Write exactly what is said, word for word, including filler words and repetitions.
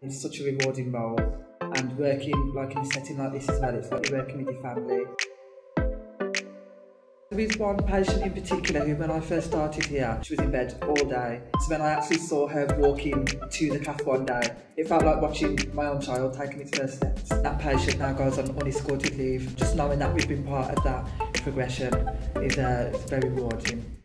It's such a rewarding role, and working like in a setting like this as well, it's like you're working with your family. There is one patient in particular who, when I first started here, she was in bed all day. So when I actually saw her walking to the cath one day, it felt like watching my own child taking its first steps. That patient now goes on unescorted leave. Just knowing that we've been part of that progression is uh, it's very rewarding.